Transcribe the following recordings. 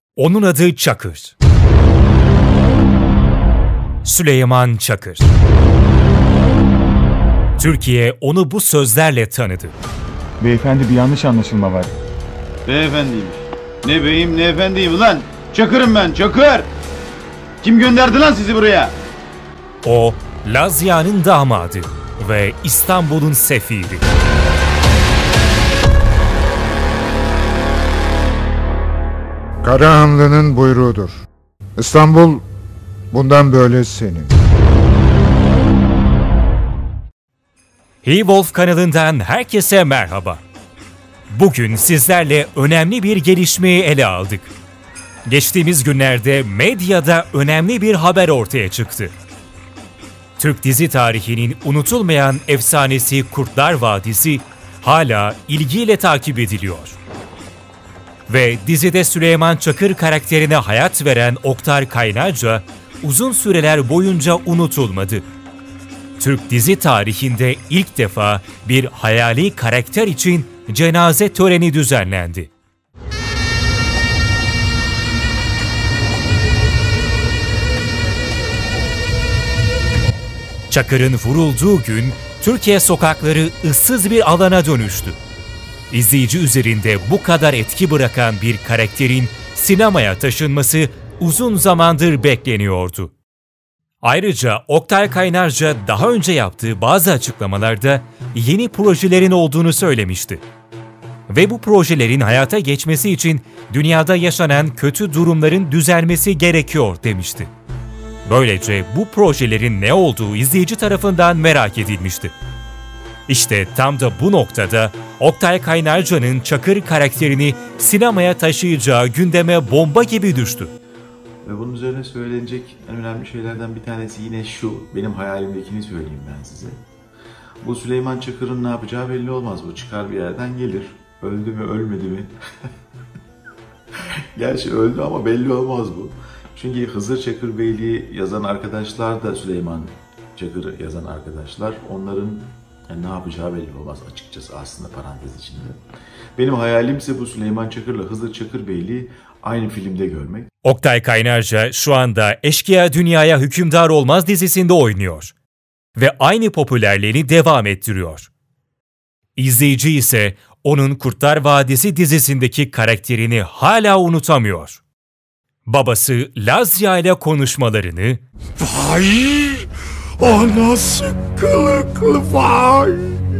Onun adı Çakır. Süleyman Çakır. Türkiye onu bu sözlerle tanıdı. Beyefendi, bir yanlış anlaşılma var. Beyefendiymiş. Ne beyim ne efendiyim ulan. Çakır'ım ben, Çakır. Kim gönderdi lan sizi buraya? O, Lazia'nın damadı ve İstanbul'un sefiri. Karahanlı'nın buyruğudur. İstanbul bundan böyle senin. He-Wolf kanalından herkese merhaba. Bugün sizlerle önemli bir gelişmeyi ele aldık. Geçtiğimiz günlerde medyada önemli bir haber ortaya çıktı. Türk dizi tarihinin unutulmayan efsanesi Kurtlar Vadisi hala ilgiyle takip ediliyor. Ve dizide Süleyman Çakır karakterine hayat veren Oktay Kaynarca uzun süreler boyunca unutulmadı. Türk dizi tarihinde ilk defa bir hayali karakter için cenaze töreni düzenlendi. Çakır'ın vurulduğu gün Türkiye sokakları ıssız bir alana dönüştü. İzleyici üzerinde bu kadar etki bırakan bir karakterin sinemaya taşınması uzun zamandır bekleniyordu. Ayrıca Oktay Kaynarca daha önce yaptığı bazı açıklamalarda yeni projelerin olduğunu söylemişti. Ve bu projelerin hayata geçmesi için dünyada yaşanan kötü durumların düzelmesi gerekiyor demişti. Böylece bu projelerin ne olduğu izleyici tarafından merak edilmişti. İşte tam da bu noktada Oktay Kaynarca'nın Çakır karakterini sinemaya taşıyacağı gündeme bomba gibi düştü. Ve bunun üzerine söylenecek en önemli şeylerden bir tanesi yine şu, benim hayalimdekini söyleyeyim ben size. Bu Süleyman Çakır'ın ne yapacağı belli olmaz, bu çıkar bir yerden gelir. Öldü mü ölmedi mi? Gerçi öldü ama belli olmaz bu. Çünkü Hızır Çakır Beyliği yazan arkadaşlar da Süleyman Çakır'ı yazan arkadaşlar. Onların ne yapacağı belli olmaz açıkçası aslında parantez içinde. Benim hayalimse bu Süleyman Çakır'la Hızır Çakır Beyliği aynı filmde görmek. Oktay Kaynarca şu anda Eşkıya Dünyaya Hükümdar Olmaz dizisinde oynuyor. Ve aynı popülerliğini devam ettiriyor. İzleyici ise onun Kurtlar Vadisi dizisindeki karakterini hala unutamıyor. Babası Lazia ile konuşmalarını, Vay! Anası kılıklı vay!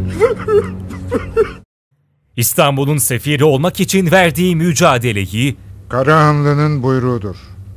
İstanbul'un sefiri olmak için verdiği mücadeleyi, Karahanlı'nın buyruğudur.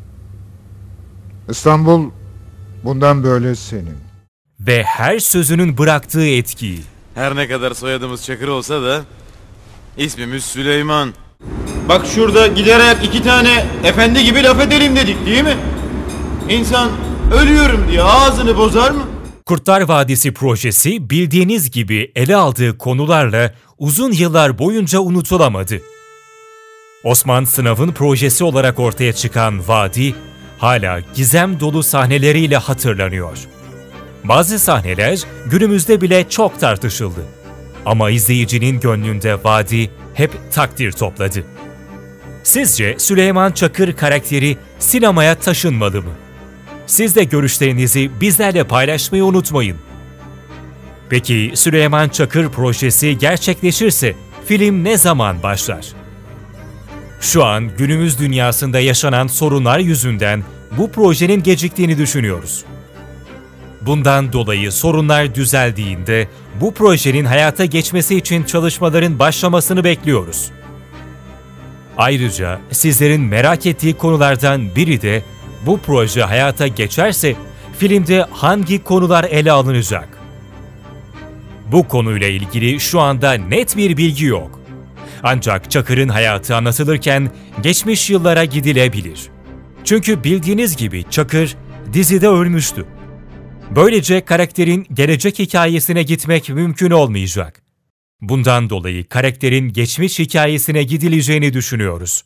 İstanbul bundan böyle senin. ve her sözünün bıraktığı etkiyi, Her ne kadar soyadımız Çakır olsa da ismimiz Süleyman. Bak şurada giderek iki tane efendi gibi laf edelim dedik değil mi? İnsan ölüyorum diye ağzını bozar mı? Kurtlar Vadisi projesi bildiğiniz gibi ele aldığı konularla uzun yıllar boyunca unutulamadı. Osman Sınav'ın projesi olarak ortaya çıkan Vadi, hala gizem dolu sahneleriyle hatırlanıyor. Bazı sahneler günümüzde bile çok tartışıldı. Ama izleyicinin gönlünde Vadi hep takdir topladı. Sizce Süleyman Çakır karakteri sinemaya taşınmalı mı? Siz de görüşlerinizi bizlerle paylaşmayı unutmayın. Peki Süleyman Çakır projesi gerçekleşirse film ne zaman başlar? Şu an günümüz dünyasında yaşanan sorunlar yüzünden bu projenin geciktiğini düşünüyoruz. Bundan dolayı sorunlar düzeldiğinde bu projenin hayata geçmesi için çalışmaların başlamasını bekliyoruz. Ayrıca sizlerin merak ettiği konulardan biri de bu proje hayata geçerse filmde hangi konular ele alınacak? Bu konuyla ilgili şu anda net bir bilgi yok. Ancak Çakır'ın hayatı anlatılırken geçmiş yıllara gidilebilir. Çünkü bildiğiniz gibi Çakır dizide ölmüştü. Böylece karakterin gelecek hikayesine gitmek mümkün olmayacak. Bundan dolayı karakterin geçmiş hikayesine gidileceğini düşünüyoruz.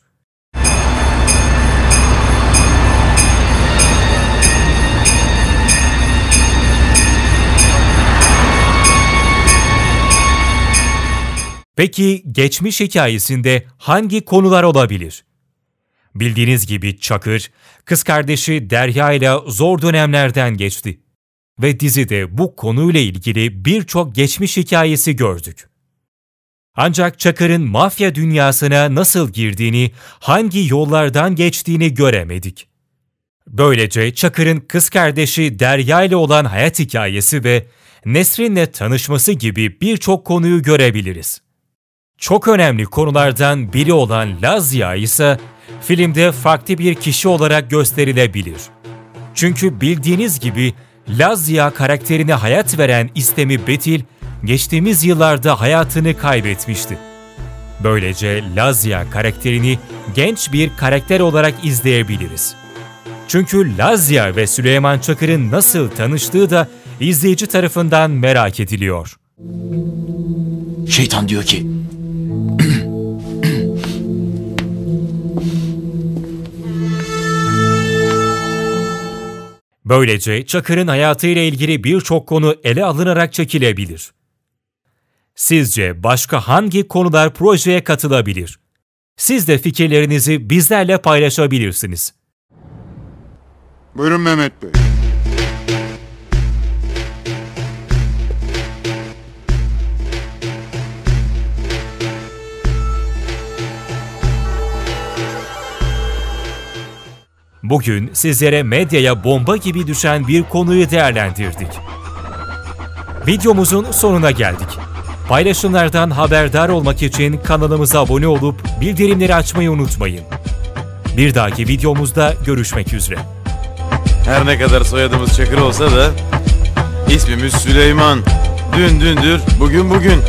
Peki geçmiş hikayesinde hangi konular olabilir? Bildiğiniz gibi Çakır, kız kardeşi Derya ile zor dönemlerden geçti. Ve dizide bu konuyla ilgili birçok geçmiş hikayesi gördük. Ancak Çakır'ın mafya dünyasına nasıl girdiğini, hangi yollardan geçtiğini göremedik. Böylece Çakır'ın kız kardeşi Derya ile olan hayat hikayesi ve Nesrin'le tanışması gibi birçok konuyu görebiliriz. Çok önemli konulardan biri olan Lazia ise filmde farklı bir kişi olarak gösterilebilir. Çünkü bildiğiniz gibi Lazia karakterine hayat veren İstemi Betil, geçtiğimiz yıllarda hayatını kaybetmişti. Böylece Lazia karakterini genç bir karakter olarak izleyebiliriz. Çünkü Lazia ve Süleyman Çakır'ın nasıl tanıştığı da izleyici tarafından merak ediliyor. Şeytan diyor ki... Böylece Çakır'ın hayatıyla ilgili birçok konu ele alınarak çekilebilir. Sizce başka hangi konular projeye katılabilir? Siz de fikirlerinizi bizlerle paylaşabilirsiniz. Buyurun Mehmet Bey. Bugün sizlere medyaya bomba gibi düşen bir konuyu değerlendirdik. Videomuzun sonuna geldik. Paylaşımlardan haberdar olmak için kanalımıza abone olup bildirimleri açmayı unutmayın. Bir dahaki videomuzda görüşmek üzere. Her ne kadar soyadımız Çakır olsa da ismimiz Süleyman. Dün dündür, bugün bugün.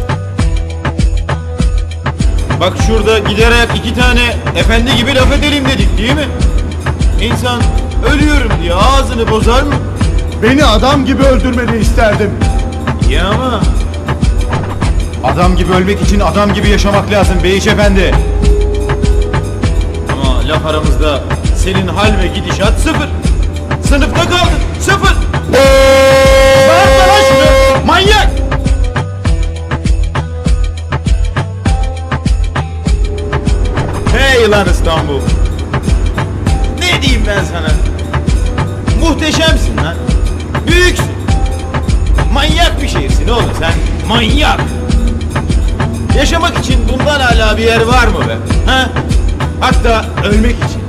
Bak şurada giderek iki tane efendi gibi laf edelim dedik değil mi? İnsan ölüyorum diye ağzını bozar mı? Beni adam gibi öldürmeni isterdim. Ya ama... Adam gibi ölmek için adam gibi yaşamak lazım Beyiş Efendi. Ama laf aramızda senin hal ve gidişat sıfır. Sınıfta kaldın, sıfır. Bağırma lan şunu, manyak! Hey lan İstanbul! Ne diyeyim ben sana? Muhteşemsin lan. Büyüksün. Manyak bir şehirsin oğlum sen. Manyak. Yaşamak için bundan hala bir yer var mı be? Ha? Hatta ölmek için.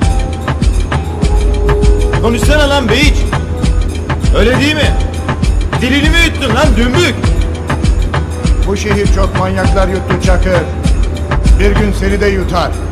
Konuşsana lan Beyiç. Öyle değil mi? Dilini mi yuttun lan dümbük? Bu şehir çok manyaklar yuttu Çakır. Bir gün seni de yutar.